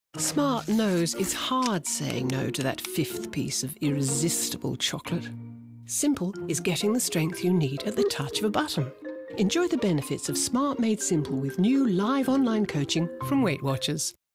Smart knows it's hard saying no to that fifth piece of irresistible chocolate. Simple is getting the strength you need at the touch of a button. Enjoy the benefits of Smart Made Simple with new live online coaching from Weight Watchers.